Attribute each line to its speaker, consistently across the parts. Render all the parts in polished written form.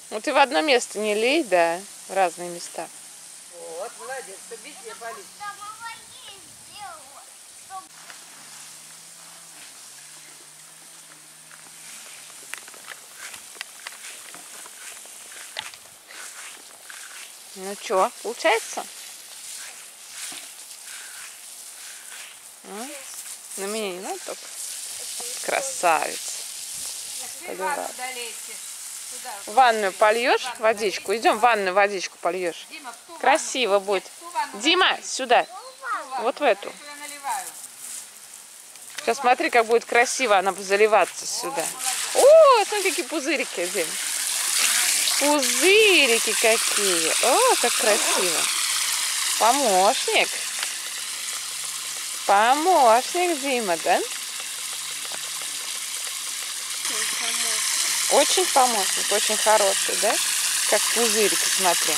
Speaker 1: Ну ты в одно место не лей, да, в разные места.
Speaker 2: Вот, молодец, ты везде полить.
Speaker 1: Ну что, получается? А? На меня не надо только. Красавец. Поливай. Ванную польешь водичку? Идем в ванную водичку польешь. Красиво будет. Дима, сюда. Вот в эту. Сейчас смотри, как будет красиво она заливаться сюда. О, смотри, какие пузырики, Дим. Пузырики какие. О, как красиво. Помощник. Помощник Дима, да? Очень помощник, очень хороший, да? Как пузырики, смотри.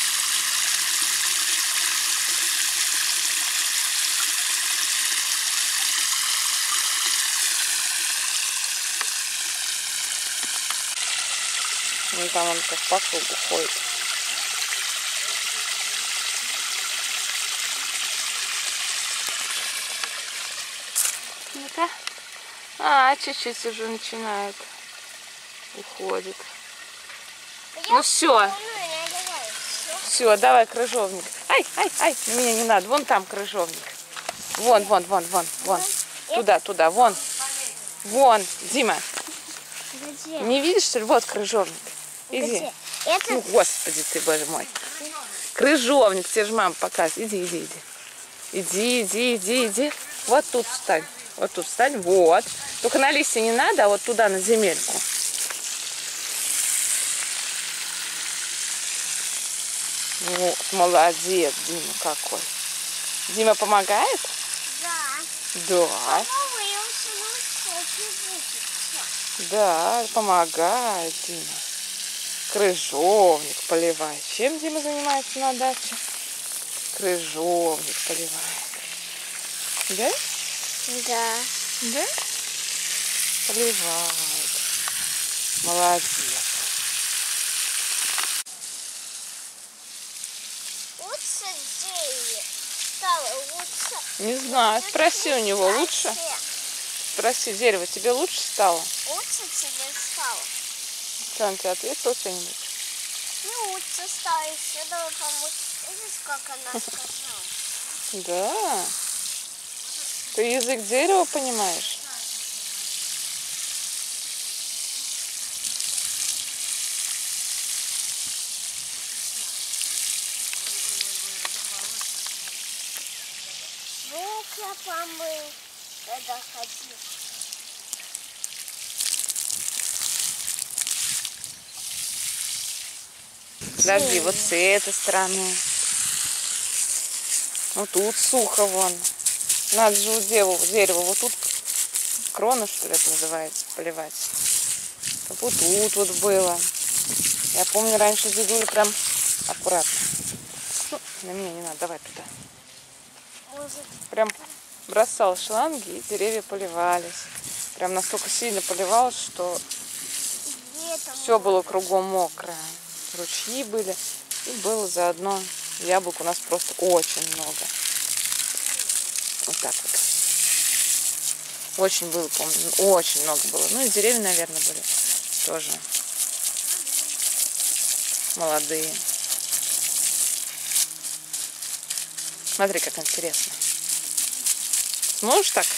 Speaker 1: Ну там он как по кругу ходит. Ну-ка. Чуть-чуть уже начинает. Уходит. Ну все. Все, давай крыжовник. Ай, на меня не надо. Вон там крыжовник. Вон. Туда, вон. Вон, Дима.
Speaker 3: Где?
Speaker 1: Не видишь, что ли? Вот крыжовник. Иди.
Speaker 3: Где? Это...
Speaker 1: Ну, господи ты, боже мой. Крыжовник, тебе же мама показывает. Иди. Вот тут встань. Вот. Только на листья не надо, а вот туда, на земельку. Вот, молодец, Дима какой. Дима помогает?
Speaker 3: Да.
Speaker 1: Да, помогает Дима. Крыжовник поливает. Чем Дима занимается на даче? Крыжовник поливает. Да?
Speaker 3: Да.
Speaker 1: Да? Поливает. Молодец.
Speaker 3: Лучше дерево стало лучше.
Speaker 1: Не знаю, спроси у него, лучше? Спроси, дерево, тебе лучше стало?
Speaker 3: Лучше тебе стало.
Speaker 1: Что, он тебе ответил что-нибудь?
Speaker 3: Не лучше стало, еще давай помочь. Видишь, как она сказала?
Speaker 1: Да. Ты язык дерева понимаешь?
Speaker 3: Рук я помыл, когда ходил.
Speaker 1: Подожди, вот с этой стороны. Вот тут сухо вон. Надо же у дерева вот тут крона, что ли, это называется, поливать. Вот тут вот было. Я помню, раньше дедуля прям аккуратно. Ну, на меня не надо, давай туда.
Speaker 3: Может,
Speaker 1: Прям бросал шланги, и деревья поливались. Прям настолько сильно поливалось, что все было кругом мокрое. Ручьи были, и было заодно яблок у нас просто очень много. Вот так вот. Очень было, помню, очень много было. Ну и деревья, наверное, были тоже молодые. Смотри, как интересно. Сможешь так?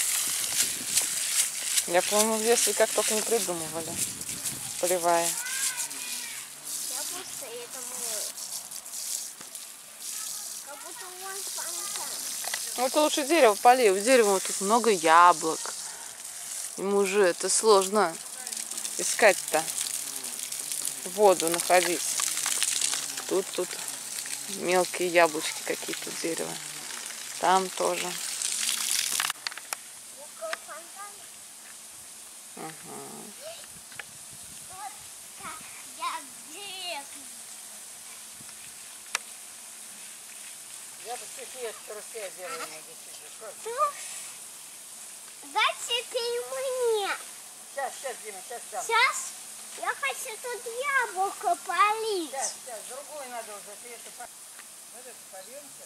Speaker 1: Я, по-моему, в детстве как только не придумывали, поливая.
Speaker 3: я просто это мою. Как будто вон фонтан.
Speaker 1: Ну, это лучше дерево полей. У дерева вот тут много яблок. Ему же это сложно искать-то. Воду находить. Тут мелкие яблочки какие-то у дерева. Там тоже.
Speaker 3: Около фонтана.
Speaker 1: Ага.
Speaker 3: Вот как я бегаю.
Speaker 2: Я бы теперь трусы делаю на десятку.
Speaker 3: Дай теперь мне.
Speaker 2: Сейчас, Дима, сейчас дам.
Speaker 3: Сейчас? Я хочу тут яблоко полить.
Speaker 2: Сейчас, другой надо уже. Ты это польемся.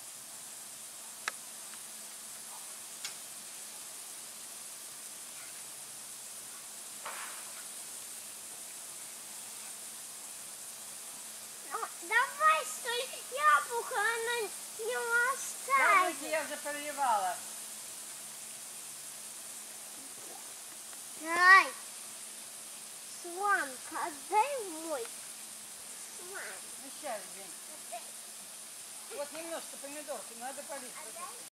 Speaker 3: Ну, давай, стой, яблоко, оно не
Speaker 2: Яблоки
Speaker 3: оставит.
Speaker 2: я уже поливала.
Speaker 3: Дай. Сванка, отдай мой. Сван.
Speaker 2: Ну сейчас, День. Вот немножко помидорки надо полить.
Speaker 3: Отдай.